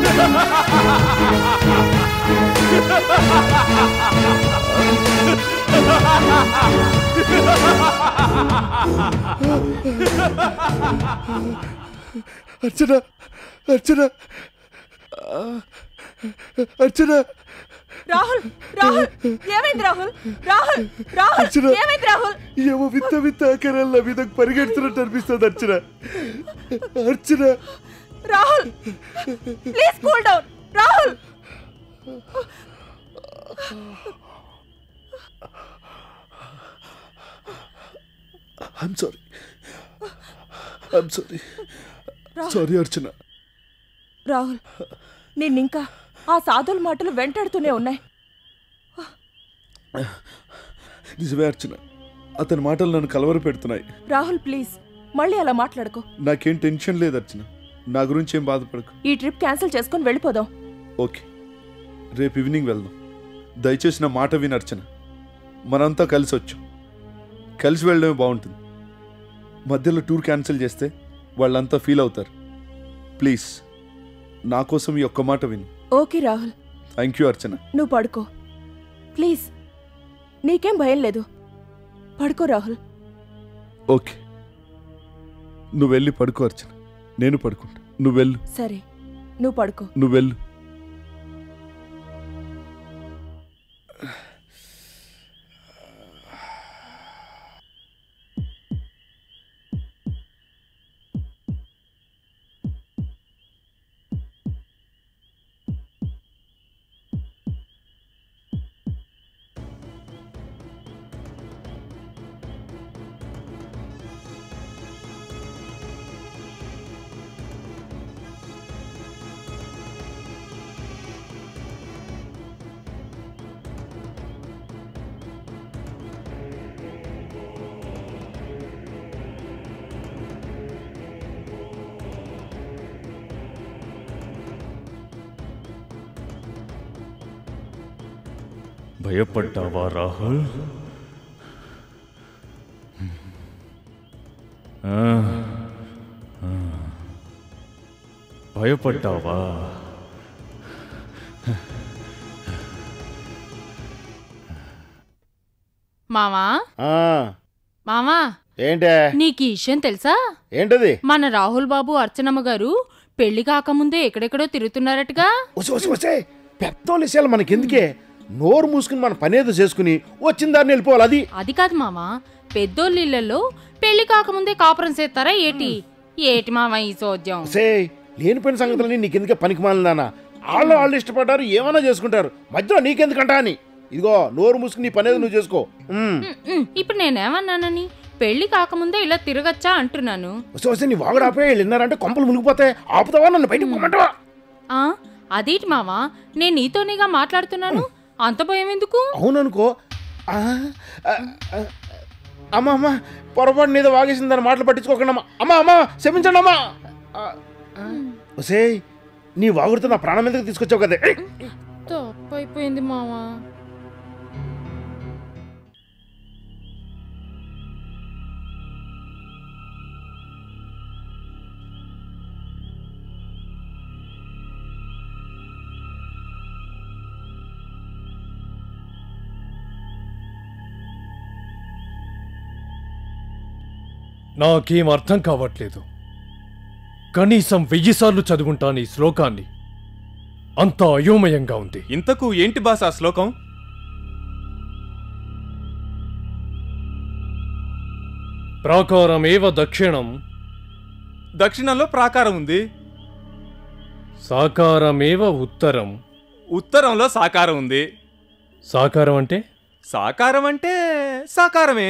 अर्चना अर्चना अर्चना రాహుల్ రాహుల్ ఏమైంది రాహుల్ రాహుల్ రాహుల్ ఏమైంది రాహుల్ ఏమో విత్త విత్త ఆకారాల మీదకు పరిగెడుతున్నట్టు అనిపిస్తుంది Archana Archana Rahul please cool down Rahul I'm sorry sorry Archana. Rahul నిన్నింకా ఆ సాధుల మాటలు వెంటాడుతూనే ఉన్నాయి. నిజమే అర్చన, అతని మాటలు నన్ను కలవర పెడుతున్నాయి. రాహుల్ ప్లీజ్ మళ్ళీ అలా మాట్లాడుకో. నాకేం టెన్షన్ లేదు అర్చన, నా గురించి ఏం బాధపడకు. ఈ ట్రిప్ క్యాన్సిల్ చేసుకొని వెళ్ళిపోదాం. ఓకే, రేపు ఈవినింగ్ వెళ్దాం. దయచేసి నా మాట విని అర్చన, మనంతా కలిసి వచ్చాం, కలిసి వెళ్ళడమే బాగుంటుంది. మధ్యలో టూర్ క్యాన్సిల్ చేస్తే వాళ్ళంతా ఫీల్ అవుతారు. ప్లీజ్ నా కోసం ఈ ఒక్క మాట విను. Okay Rahul. Thank you Archana. నువ్వు పడుకో ప్లీజ్, నీకేం భయం లేదు, పడుకో రాహుల్. ఓకే, నువ్వు వెళ్ళి పడుకో అర్చన, నేను పడుకుంటా. నువ్వు వెళ్ళు. సరే, నువ్వు పడుకో. నువ్వు వెళ్ళు. భయపడ్డావా రాహుల్? భయపడ్డావా? మామా మామా, ఏంటే నీకు ఈ విషయం తెలుసా? ఏంటది? మన రాహుల్ బాబు అర్చనమ్మ గారు పెళ్లి కాకముందే ఎక్కడెక్కడో తిరుగుతున్నారటగా. పెద్దోళ్ళ విషయాలు మనకెందుకే, నోరు మూసుకుని మన పనేదో చేసుకుని వచ్చిన దాన్ని వెళ్ళిపోవాలి. అది అది కాదు మామా, పెద్దోళ్ళ ఇళ్లలో పెళ్లి కాకముందే కాపురం చేస్తారా ఏటి? ఏటి మామా ఈ సోద్యం? లేనిపోయిన సంగతులని నీకెందుకే పనికి మాలిందానా? వాళ్ళు ఇష్టపడ్డారు, ఏమైనా చేసుకుంటారు, మధ్యలో నీకెందుకంటా అని. ఇదిగో నోరు మూసుకుని నీ పనేది నువ్వు చేసుకో. ఇప్పుడు నేనేమన్నానని? పెళ్లి కాకముందే ఇలా తిరగచ్చా అంటున్నాను. నీ వాగుడు ఆపే విన్నారంటే కొంపలు మునిగిపోతే ఆపుతావా? నన్ను బయటకు పొమ్మంటావా? అదేంటి మామా, నేను నీతోనేగా మాట్లాడుతున్నాను, అంత భయం ఎందుకు? అవుననుకో. అమ్మా అమ్మా, పొరపాటు నీదో వాగేసిందని మాటలు పట్టించుకోకుండా. అమ్మా అమ్మా క్షమించండి అమ్మా. ఒసేయ్, నీ వాగుడుతో నా ప్రాణం ఎందుకు తీసుకొచ్చావు కదా? తప్పైపోయింది మామా. నాకేం అర్థం కావట్లేదు. కనీసం 1000 సార్లు చదువుంటాను ఈ శ్లోకాన్ని, అంత అయోమయంగా ఉంది. ఇంతకు ఏంటి బాస్ ఆ శ్లోకం? ప్రాకారమేవ దక్షిణం, దక్షిణంలో ప్రాకారం ఉంది. సాకారమేవ ఉత్తరం, ఉత్తరంలో సాకారం ఉంది. సాకారం అంటే? సాకారం అంటే సాకారమే.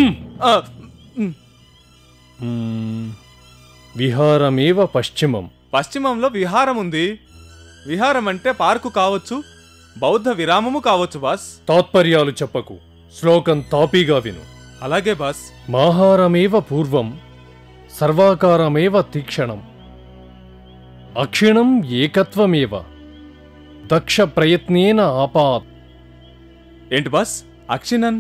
విహారమేవ పశ్చిమం, పశ్చిమంలో విహారం ఉంది. విహారం అంటే పార్కు కావచ్చు, బౌద్ధ విరామము కావచ్చు బాస్. తాత్పర్యాలు చెప్పకు, శ్లోకం తాపీగా విను. అలాగే బాస్. మాహారమేవ పూర్వం, సర్వాకారమేవ తీక్షణం, అక్షిణం ఏకత్వమేవ, దక్ష ప్రయత్నేన ఆపాత్. ఏంటి బాస్ అక్షిణన్?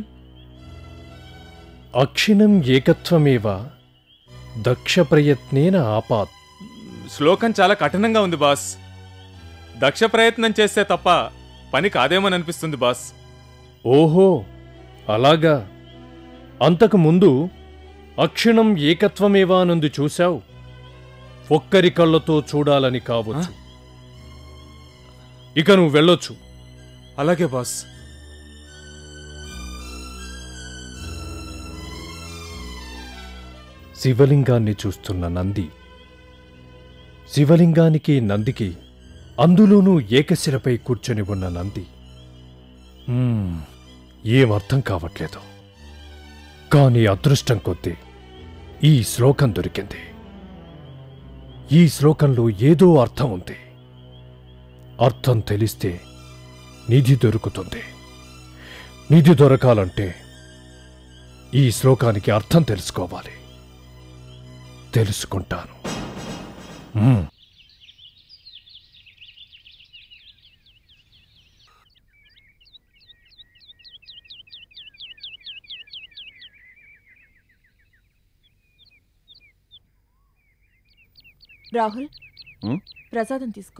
అక్షిణం ఏకత్వమేవ దక్ష ప్రయత్నేన ఆపాత్. శ్లోకం చాలా కఠినంగా ఉంది బాస్. దక్ష ప్రయత్నం చేస్తే తప్ప పని కాదేమని అనిపిస్తుంది బాస్. ఓహో అలాగా. అంతకు ముందు అక్షిణం ఏకత్వమేవా నుండి చూశావు. ఒక్కరి కళ్ళతో చూడాలని కావచ్చు. ఇక నువ్వు వెళ్ళొచ్చు. అలాగే బాస్. శివలింగాన్ని చూస్తున్న నంది, శివలింగానికి నందికి అందులోనూ ఏకశిలపై కూర్చొని ఉన్న నంది. ఏమర్థం కావట్లేదు. కాని అదృష్టం కొద్దీ ఈ శ్లోకం దొరికింది. ఈ శ్లోకంలో ఏదో అర్థం ఉంది. అర్థం తెలిస్తే నిధి దొరుకుతుంది. నిధి దొరకాలంటే ఈ శ్లోకానికి అర్థం తెలుసుకోవాలి. తెలుసుకుంటాను. రాహుల్, ఉమ్? ప్రసాదం తీసుకో.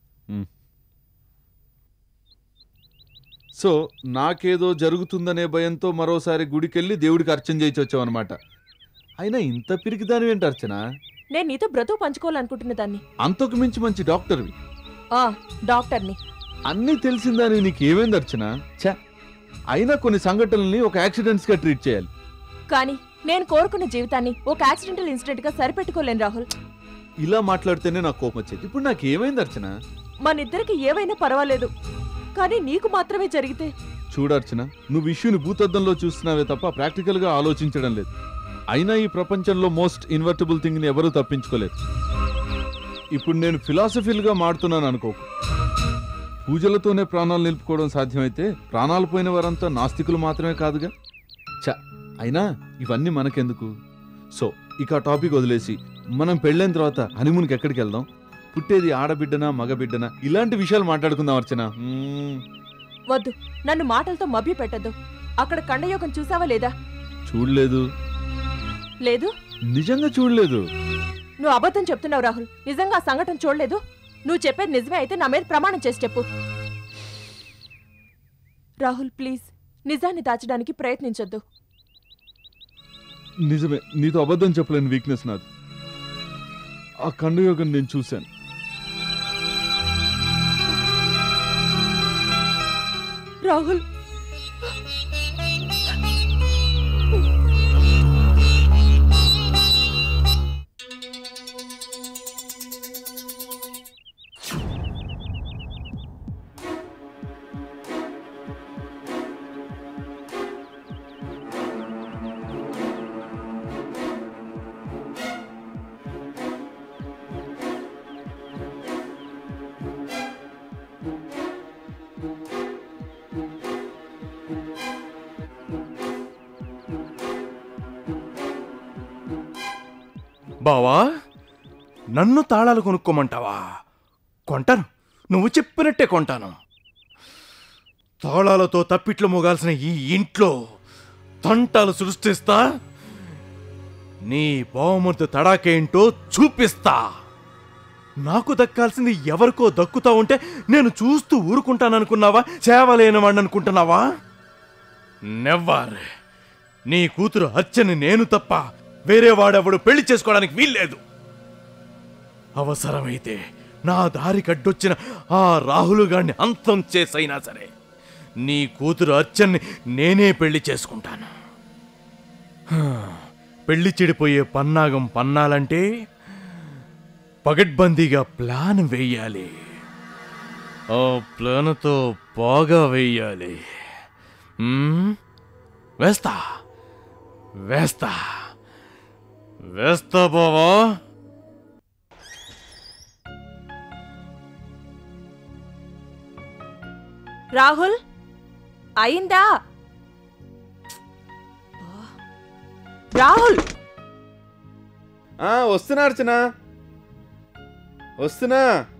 సో నాకేదో జరుగుతుందనే భయంతో మరోసారి గుడికెళ్ళి దేవుడికి అర్చన చేయించి వచ్చావన్నమాట. అయినా ఇంత పిరికిదాని ఏంటి అర్చన? నేను నీతో బ్రతుకు పంచుకోవాలనుకుంటున్న దాన్ని. అంతకు మించి మంచి డాక్టర్వి. డాక్టర్ని. అన్నీ తెలిసిందని నీకేమైంది అర్చన? ఛా, అయినా కొన్ని సంఘటనల్ని ఒక యాక్సిడెంట్స్గా ట్రీట్ చేయాలి. కానీ నేను కోరుకున్న జీవితాన్ని ఒక యాక్సిడెంటల్ ఇన్సిడెంట్గా సరిపెట్టుకోలేను రాహుల్. ఇలా మాట్లాడితేనే నాకు కోపం వచ్చేది. ఇప్పుడు నాకేమైంది అర్చన? మనిద్దరికి ఏవైనా పర్వాలేదు, కానీ నీకు మాత్రమే జరిగితే. చూడర్చన, నువ్వు ఇష్యూని భూతద్దంలో చూస్తున్నావే తప్ప ప్రాక్టికల్గా ఆలోచించడం లేదు. అయినా ఈ ప్రపంచంలో మోస్ట్ ఇన్వర్టబుల్ థింగ్ని ఎవరూ తప్పించుకోలేరు. ఇప్పుడు నేను ఫిలాసఫీలుగా మాడుతున్నాను అనుకోకు. పూజలతోనే ప్రాణాలు నిలుపుకోవడం సాధ్యమైతే ప్రాణాలు పోయిన వారంతా నాస్తికులు మాత్రమే కాదుగా. అయినా ఇవన్నీ మనకెందుకు? సో ఇక ఆ టాపిక్ వదిలేసి మనం పెళ్ళైన తర్వాత హనీమూన్కి ఎక్కడికి వెళ్దాం? పుట్టేది ఆడబిడ్డనా మగబిడ్డనా ఇలాంటి విషయాలు మాట్లాడుకుందాం అర్చన. వద్దు, నన్ను మాటలతో మభ్య పెట్టద్దు. అక్కడ కండయోగం చూసావా లేదా? చూడలేదు. లేదు, నిజంగా చూడలేదు. నువ్వు అబద్ధం చెప్తున్నావు రాహుల్. నిజంగా ఆ సంఘటన చూడలేదు. నువ్వు చెప్పేది నిజమే అయితే నా మీద ప్రమాణం చేసి చెప్పు. రాహుల్ ప్లీజ్, నిజాన్ని దాచడానికి ప్రయత్నించొద్దు. నిజమే, నీతో అబద్ధం చెప్పలేని వీక్నెస్ నాది. ఆ కండయోగం నేను చూశాను. రాహుల్, బావా, నన్ను తాళాలు కొనుక్కోమంటావా? కొంటాను, నువ్వు చెప్పినట్టే కొంటాను. తాళాలతో తప్పిట్లు మోగాల్సిన ఈ ఇంట్లో తంటాలు సృష్టిస్తా. నీ బావమర్ది తడాకేంటో చూపిస్తా. నాకు దక్కాల్సింది ఎవరికో దక్కుతా ఉంటే నేను చూస్తూ ఊరుకుంటాననుకున్నావా? సేవలేనివాడిని అనుకుంటున్నావా? నెవ్వర్. నీ కూతురు అర్చని నేను తప్ప వేరే వాడెవడు పెళ్లి చేసుకోవడానికి వీల్లేదు. అవసరమైతే నా దారి కడ్డొచ్చిన ఆ రాహులుగాడిని అంతం చేసైనా సరే నీ కూతురు అర్చన్ని నేనే పెళ్లి చేసుకుంటాను. పెళ్లి చెడిపోయే పన్నాగం పన్నాలంటే పగడ్బందీగా ప్లాన్ వేయాలి. ఆ ప్లాన్తో బాగా వేయాలి. వేస్తా వేస్తా వేస్తా బావా. రాహుల్, అయిందా? రాహుల్, వస్తున్నా అర్చన, వస్తున్నా.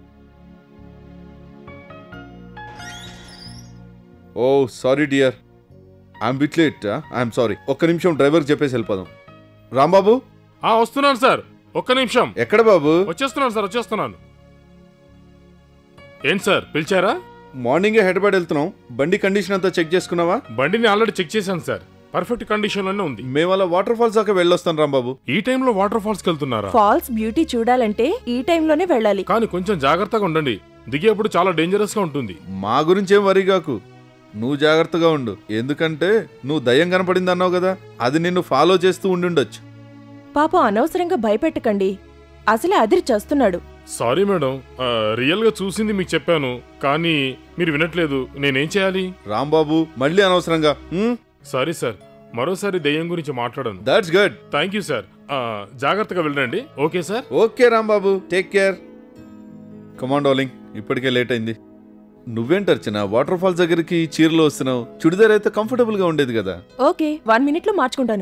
Oh sorry dear, I'm bit late. I'm sorry. ఒక్క నిమిషం డ్రైవర్కి చెప్పేసి వెళ్ళిపోదాం. రాంబాబు. వస్తున్నాను సార్, ఒక్క నిమిషం. ఎక్కడ బాబు? వచ్చేస్తున్నాను సార్, వచ్చేస్తున్నాను. ఏం సార్ పిలిచారా? మార్నింగే హైదరాబాద్ వెళ్తున్నాం. బండి కండిషన్ అంతా చెక్ చేసుకున్నావా? బండిని ఆల్రెడీ చెక్ చేశాను సార్, పర్ఫెక్ట్ కండిషన్ లోనే ఉంది. మేము అలా వాటర్ ఫాల్స్ దాకా వెళ్ళొస్తాం రాంబాబు. ఈ టైంలో వాటర్ ఫాల్స్ కి వెళ్తున్నారా? ఫాల్స్ బ్యూటీ చూడాలంటే ఈ టైంలోనే వెళ్ళాలి. కానీ కొంచెం జాగ్రత్తగా ఉండండి, దిగేప్పుడు చాలా డేంజరస్ గా ఉంటుంది. మా గురించి ఏం వరీ కాకు, నువ్వు జాగ్రత్తగా ఉండు. ఎందుకంటే నువ్వు దయ్యం కనపడింది అన్నావు కదా, అది నిన్ను ఫాలో చేస్తూ ఉండుండొచ్చు. పాపం అనవసరంగా భయపెట్టకండి, అసలే అదిరి చేస్తున్నాడు. సారీ మేడం, రియల్ గా చూసింది మీకు చెప్పాను, కానీ మీరు వినట్లేదు. నేనేం చేయాలి? రాంబాబు మళ్ళీ అనవసరంగా. సారీ సార్, మరోసారి దయ్యం గురించి మాట్లాడను. That's good. Thank you sir. జాగ్రత్తగా వెళ్ళండి. Okay sir. Okay Rambabu, take care. Command darling, ఇప్పటికే లేట్ అయింది. నువ్వేంటి అర్చన వాటర్ ఫాల్స్ దగ్గరికి చీరలో వస్తున్నావు? చుడిదార్ అయితే కంఫర్టబుల్ గా ఉండేది కదా. ఓకే, 1 minute లో మార్చుకుంటాను.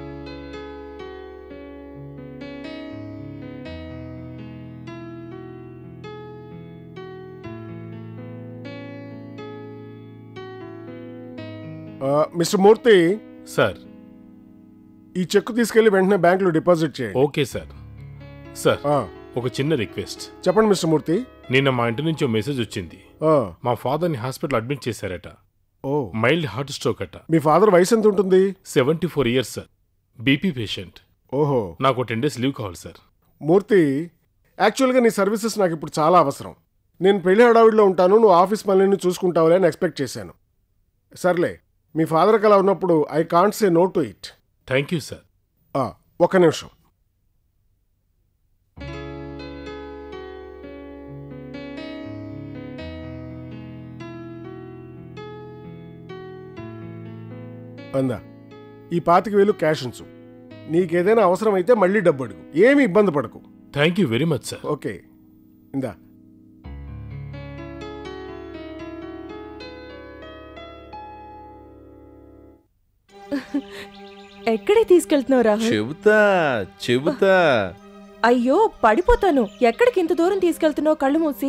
మిస్టర్ మూర్తి సార్, ఈ చెక్ తీసుకెళ్లి వెంటనే బ్యాంకులో డిపాజిట్ చేయండి. Okay sir. సార్, ఒక చిన్న రిక్వెస్ట్. చెప్పండి మిస్టర్ మూర్తి. నిన్న మా ఇంటి నుంచి మెసేజ్ వచ్చింది. మా ఫాదర్ ని హాస్పిటల్ అడ్మిట్ చేశారట. మైల్డ్ హార్ట్ స్ట్రోక్ అట. మీ ఫాదర్ వయసు ఎంత ఉంటుంది? 74 years సార్. BP patient. ఓహో. నాకు 10 days లీవ్ కావాలి సార్. మూర్తి, యాక్చువల్గా నీ సర్వీసెస్ నాకు ఇప్పుడు చాలా అవసరం. నేను పెళ్లి హడావిడిలో ఉంటాను, నువ్వు ఆఫీస్ పనులను చూసుకుంటావులే అని ఎక్స్పెక్ట్ చేశాను. సర్లే, మీ ఫాదర్కి అలా ఉన్నప్పుడు I can't say no to it. Thank you sir. ఒక్క నిమిషం. అందా, ఈ 25,000 క్యాష్ ఉంచు. నీకేదైనా అవసరం అయితే మళ్ళీ డబ్బు అడుగు, ఏమి ఇబ్బంది పడకు. Thank you very much sir. Okay, ఇందా. ఎక్కడికి తీసుకెళ్తున్నావు రాహుల్? చెబుతా. అయ్యో పడిపోతాను. ఎక్కడికి ఇంత దూరం తీసుకెళ్తున్నావు? కళ్ళు మూసి.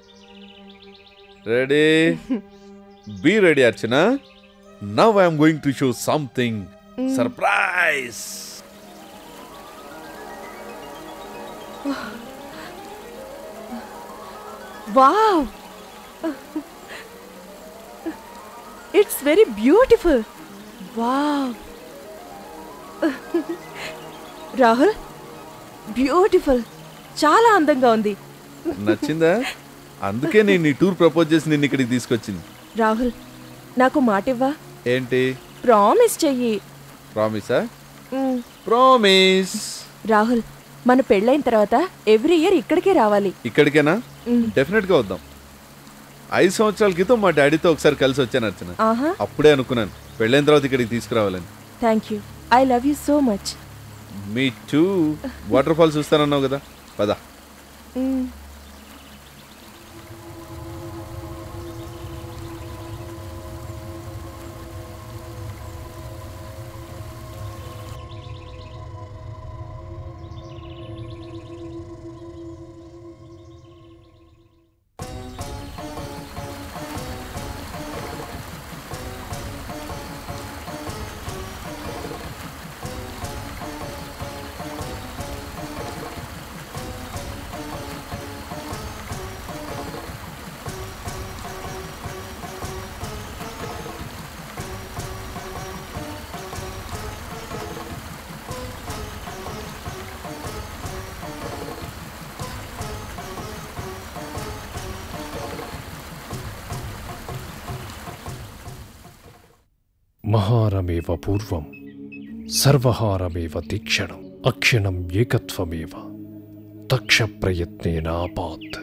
Ready? Be ready Archana. Now I am going to show something surprise. Wow, it's very beautiful. Wow Rahul, beautiful, చాలా అందంగా ఉంది. నచ్చిందా? అందుకే నేను ఈ టూర్ ప్రపోజ్ చేసి నిన్ను ఇక్కడికి తీసుకొచ్చింది. రాహుల్, నాకు మాట ఇవ్వా? ఏంటి? ప్రామిస్ చెయ్యి. ప్రామిసా? ప్రామిస్. రాహుల్, మన పెళ్ళైన తర్వాత ఎవ్రీ ఇయర్ ఇక్కడికే రావాలి. ఇక్కడికేనా? డెఫినెట్ గా వద్దాం. 5 సంవత్సరాల క్రితం మా డాడీతో ఒకసారి కలిసి వచ్చాను అర్చన. అప్పుడే అనుకున్నాను పెళ్ళైన తర్వాత ఇక్కడికి తీసుకురావాలని. Thank you, I love you so much. Me too. Waterfall చూస్తానన్నావు కదా, పదా. మహారమేవ పూర్వం సర్వహారమేవ తీక్షణం అక్షణం ఏకత్వమేవ తక్ష ప్రయత్నేన ఆపాత్.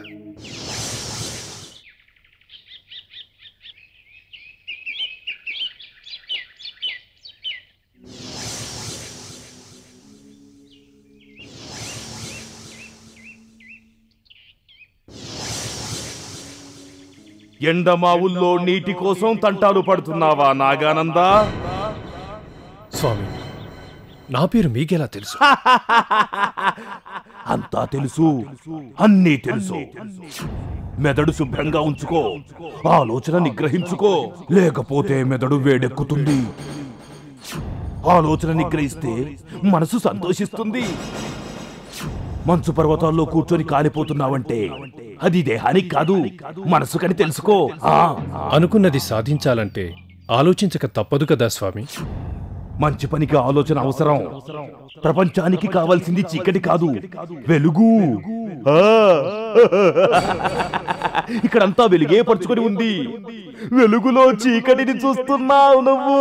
ఎండమావుల్లో నీటి కోసం తంటాలు పడుతున్నావా నాగానందా? స్వామి, నా పేరు మీకెలా తెలుసు? అంతా తెలుసు, అన్నీ తెలుసు. మెదడు శుభ్రంగా ఉంచుకో, ఆలోచన నిగ్రహించుకో, లేకపోతే మెదడు వేడెక్కుతుంది. ఆలోచన నిగ్రహిస్తే మనసు సంతోషిస్తుంది. మంచు పర్వతాల్లో కూర్చొని కాలిపోతున్నావంటే అది దేహానికి కాదు మనసుకని తెలుసుకో. అనుకున్నది సాధించాలంటే ఆలోచించక తప్పదు కదా స్వామి. మంచి పనికి ఆలోచన అవసరం. ప్రపంచానికి కావాల్సింది చీకటి కాదు, వెలుగు. ఇక్కడంతా వెలుగే పరుచుకొని ఉంది. వెలుగులో చీకటిని చూస్తున్నావు నువ్వు.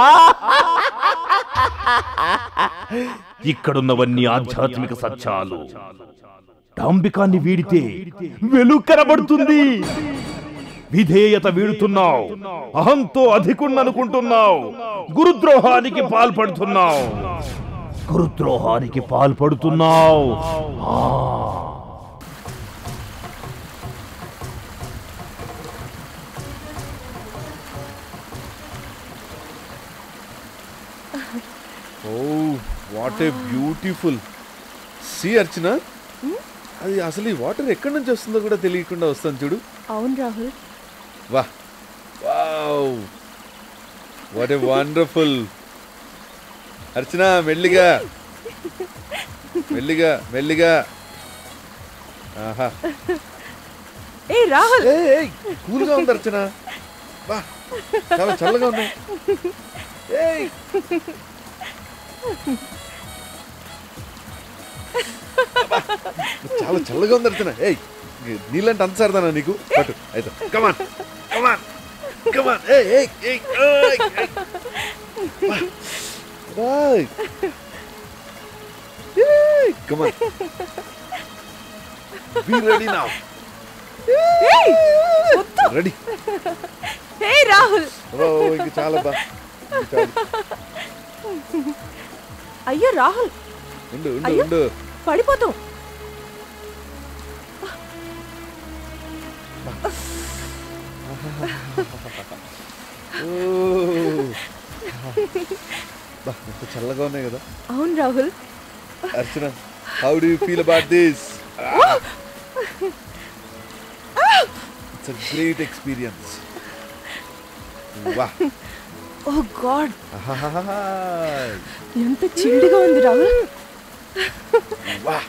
ఇక్కడున్నవన్నీ ఆధ్యాత్మిక సత్యాలు. డాంబికాన్ని వీడితే వెలుగు కనబడుతుంది. విధేయత వీడుతున్నావు, అహంతో అధికున్ననుకుంటున్నావు, గురుద్రోహానికి పాల్పడుతున్నావు. Oh what a beautiful sea Archana. అది అసలు ఈ వాటర్ ఎక్కడి నుంచి వస్తుందో కూడా తెలియకుండా వస్తాను చూడు. అవును రాహుల్. వా wow what a wonderful. Archana మెల్లిగా మెల్లిగా మెల్లిగా. ఆహా ఏ రాహుల్, కూల్గా ఉంది అర్చన. వా చాలా చల్లగా ఉన్నాయి. చాలా చల్లగా ఉంది అర్చన. నీళ్ళంటే అంత సరదానా నీకు? పట్టు అయితే. Come on come on come on. Come on be ready now. Ready. ఏ రాహుల్. ఇంక చాలా బా. అయ్యో రాహుల్, ఉండు ఉండు ఉండు, పడిపోతాం. ఎంత చల్లగా ఉన్నాయి కదా. అవును Rahul. Archana, how do you feel about this? It's a great experience. వాహ్. ఓ గాడ్, ఎంత చిల్డ్గా ఉంది రాహుల్. వాహ్.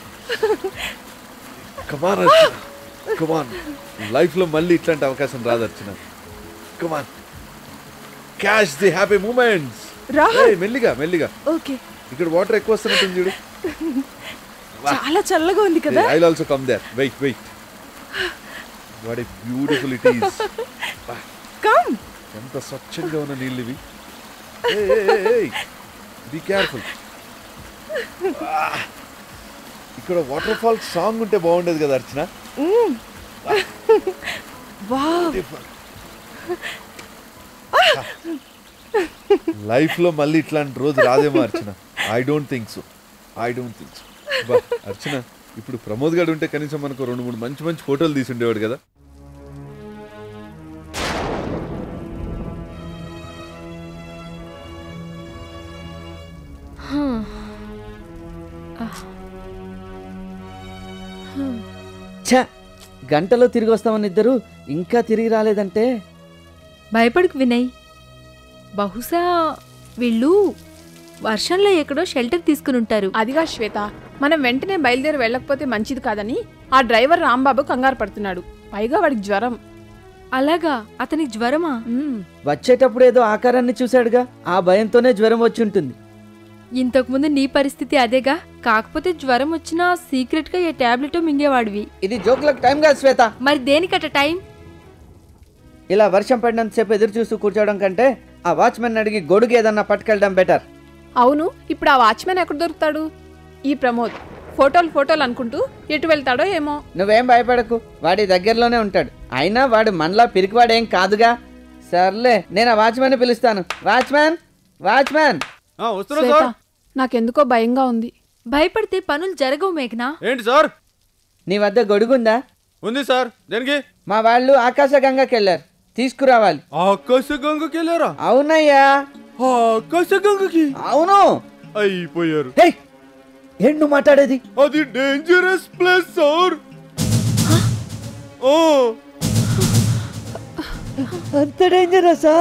కమాన్ అర్చన, కమాన్. లైఫ్ లో మళ్ళీ ఇట్లాంటి అవకాశం రాదు Archana. Come on, catch the happy moments. Rahul మెల్లిగా మెల్లిగా. ఓకే. ఇక్కడ వాటర్ ఎక్కువ వస్తున్నట్టుంది చూడు. చాలా చల్లగా ఉంది కదా. I will also come there. Wait wait. What a beautiful it is. Come. ఎంత స్వచ్ఛంగా ఉన్న నీళ్ళు ఇవి. Be careful. ఇక్కడ వాటర్ ఫాల్ సాంగ్ ఉంటే బాగుండేది కదా అర్చన. లైఫ్ లో మళ్ళీ ఇట్లాంటి రోజు రాదేమో Archana. I don't think so. Archana, ఇప్పుడు ప్రమోద్ గారు ఉంటే కనీసం మనకు 2-3 మంచి మంచి ఫోటోలు తీసి ఉండేవాడు కదా. గంటలో తిరిగి వస్తామని ఇద్దరు ఇంకా తిరిగి రాలేదంటే. భయపడకు వినయ్, బహుశా వీళ్ళు వర్షంలో ఎక్కడో షెల్టర్ తీసుకుని ఉంటారు. అదిగా శ్వేత, మనం వెంటనే బయలుదేరి వెళ్ళకపోతే మంచిది కాదని ఆ డ్రైవర్ రాంబాబు కంగారు పడుతున్నాడు. పైగా వాడికి జ్వరం. అలాగా, అతనికి జ్వరమా? వచ్చేటప్పుడు ఏదో ఆకారాన్ని చూశాడుగా, ఆ భయంతోనే జ్వరం వచ్చి ఉంటుంది. ఇంతకుముందు నీ పరిస్థితి అదేగా. కాకపోతే జ్వరం వచ్చినా సీక్రెట్ గా ఏ టాబ్లెట్ మింగేవాడివి. ఇది జోకులకు టైం కాదు శ్వేత. మరి దేనికట టైం? ఇలా వర్షం పడినంతసేపు ఎదురు చూస్తూ కూర్చోవడం కంటే ఆ వాచ్మెన్ అడిగి గొడుగు ఏదన్నా పట్టుకెళ్ళడం బెటర్. అవును, ఇప్పుడు ఆ వాచ్మెన్ ఎక్కడ దొరుకుతాడు? ఈ ప్రమోద్ ఫోటోలు అనుకుంటూ ఎటు వెళ్తాడో ఏమో. నువ్వేం భయపడకు, వాడి దగ్గరలోనే ఉంటాడు. అయినా వాడు మనలా పిరికివాడేం కాదుగా. సర్లే, నేను ఆ వాచ్మెన్ పిలుస్తాను. Watchman, watchman. నాకెందుకో భయంగా ఉంది. భయపడితే పనులు జరగవు మేఘనా. ఏంటి సార్? నీ వద్ద గొడుగుందా? ఉంది సార్. దేనికి? మా వాళ్ళు ఆకాశగంగకి వెళ్ళారు, తీసుకురావాలి. ఆకాశగంగకి వెళ్ళారా? అవునయ్యా. ఆకాశగంగకి? అవును. అయిపోయారు. ఏంటి నువ్వు మాట్లాడేది? అది డేంజరస్ ప్లేస్ సార్. అంత డేంజరసా?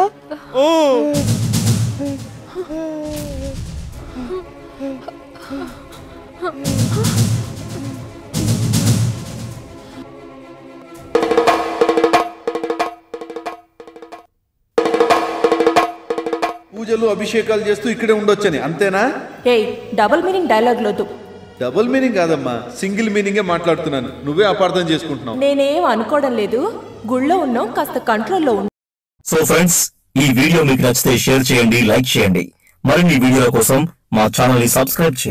పూజలు అభిషేకాలు చేస్తూ ఇక్కడే ఉండొచ్చని, అంతేనా? ఏయ్, డబుల్ మీనింగ్ డైలాగ్ లోదు. డబుల్ మీనింగ్ కాదమ్మా, సింగిల్ మీనింగే మాట్లాడుతున్నాను. నువ్వే అపార్థం చేసుకుంటున్నావు. నేనేం అనుకోవడం లేదు. గుళ్ళో ఉన్నావు, కాస్త కంట్రోల్లో ఉండు. సో ఫ్రెండ్స్, ఈ వీడియో మీకు నచ్చితే షేర్ చేయండి, లైక్ చేయండి. మరిన్ని వీడియోల కోసం మా ఛానల్ ని సబ్స్క్రైబ్ చేయండి.